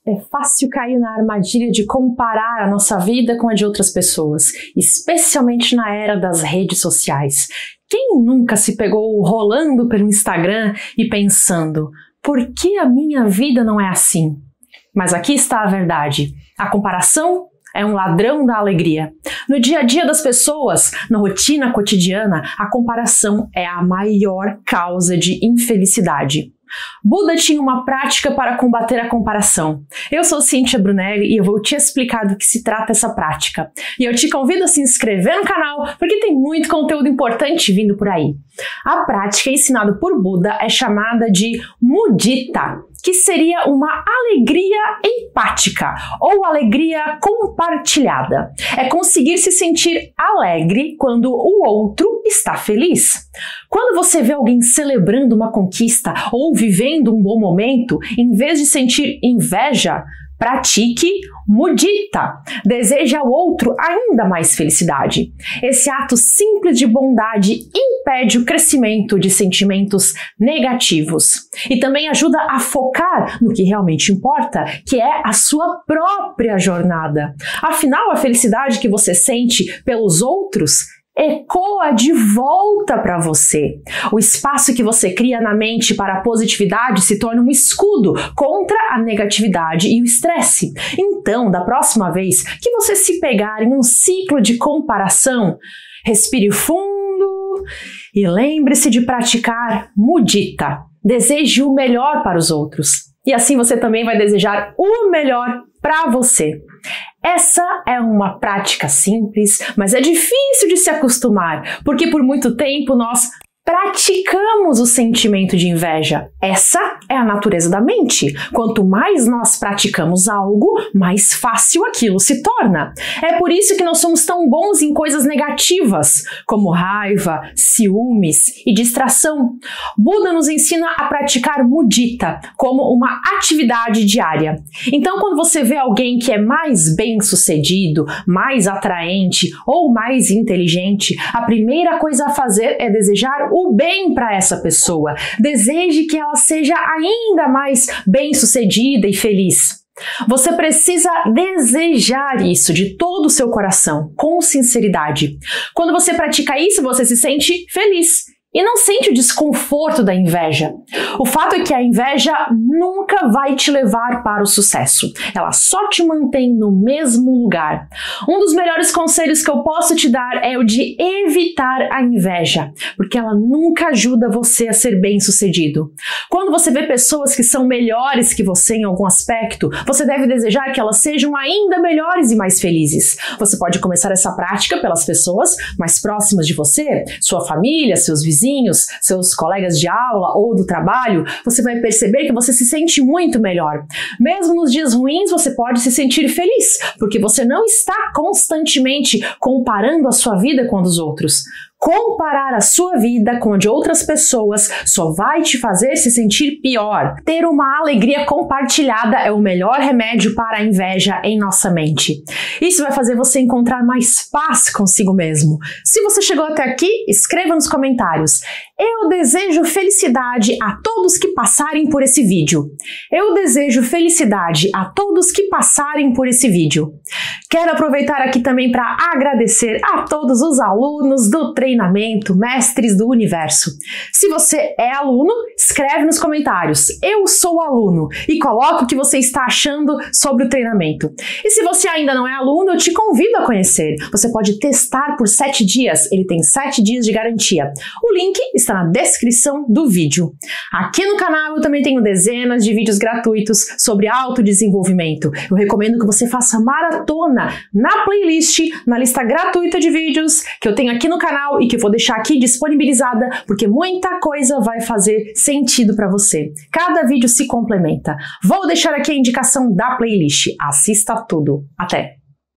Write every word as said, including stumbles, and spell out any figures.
É fácil cair na armadilha de comparar a nossa vida com a de outras pessoas, especialmente na era das redes sociais. Quem nunca se pegou rolando pelo Instagram e pensando, por que a minha vida não é assim? Mas aqui está a verdade. A comparação é um ladrão da alegria. No dia a dia das pessoas, na rotina cotidiana, a comparação é a maior causa de infelicidade. Buda tinha uma prática para combater a comparação. Eu sou Cíntia Brunelli e eu vou te explicar do que se trata essa prática. E eu te convido a se inscrever no canal, porque tem muito conteúdo importante vindo por aí. A prática ensinada por Buda é chamada de mudita, que seria uma alegria empática ou alegria compartilhada. É conseguir se sentir alegre quando o outro está feliz. Quando você vê alguém celebrando uma conquista ou vivendo um bom momento, em vez de sentir inveja, pratique mudita. Deseje ao outro ainda mais felicidade. Esse ato simples de bondade impede o crescimento de sentimentos negativos e também ajuda a focar no que realmente importa, que é a sua própria jornada. Afinal, a felicidade que você sente pelos outros ecoa de volta para você. O espaço que você cria na mente para a positividade se torna um escudo contra a negatividade e o estresse. Então, da próxima vez que você se pegar em um ciclo de comparação, respire fundo e lembre-se de praticar mudita. Deseje o melhor para os outros. E assim você também vai desejar o melhor para você. Essa é uma prática simples, mas é difícil de se acostumar, porque por muito tempo nós praticamos o sentimento de inveja. Essa é a natureza da mente. Quanto mais nós praticamos algo, mais fácil aquilo se torna. É por isso que nós somos tão bons em coisas negativas, como raiva, ciúmes e distração. Buda nos ensina a praticar mudita como uma atividade diária. Então, quando você vê alguém que é mais bem-sucedido, mais atraente ou mais inteligente, a primeira coisa a fazer é desejar o o bem para essa pessoa. Deseje que ela seja ainda mais bem-sucedida e feliz. Você precisa desejar isso de todo o seu coração, com sinceridade. Quando você pratica isso, você se sente feliz e não sente o desconforto da inveja. O fato é que a inveja nunca vai te levar para o sucesso. Ela só te mantém no mesmo lugar. Um dos melhores conselhos que eu posso te dar é o de evitar a inveja, porque ela nunca ajuda você a ser bem-sucedido. Quando você vê pessoas que são melhores que você em algum aspecto, você deve desejar que elas sejam ainda melhores e mais felizes. Você pode começar essa prática pelas pessoas mais próximas de você, sua família, seus vizinhos, vizinhos, seus colegas de aula ou do trabalho. Você vai perceber que você se sente muito melhor. Mesmo nos dias ruins, você pode se sentir feliz, porque você não está constantemente comparando a sua vida com a dos outros. Comparar a sua vida com a de outras pessoas só vai te fazer se sentir pior. Ter uma alegria compartilhada é o melhor remédio para a inveja em nossa mente. Isso vai fazer você encontrar mais paz consigo mesmo. Se você chegou até aqui, escreva nos comentários. Eu desejo felicidade a todos que passarem por esse vídeo. Eu desejo felicidade a todos que passarem por esse vídeo. Quero aproveitar aqui também para agradecer a todos os alunos do treinamento Mestres do Universo. Se você é aluno, escreve nos comentários, eu sou aluno, e coloca o que você está achando sobre o treinamento. E se você ainda não é aluno, eu te convido a conhecer. Você pode testar por sete dias, ele tem sete dias de garantia. O link está na descrição do vídeo. Aqui no canal eu também tenho dezenas de vídeos gratuitos sobre autodesenvolvimento. Eu recomendo que você faça maratona na playlist, na lista gratuita de vídeos que eu tenho aqui no canal e que eu vou deixar aqui disponibilizada, porque muita coisa vai fazer sentido para você. Cada vídeo se complementa. Vou deixar aqui a indicação da playlist. Assista tudo. Até!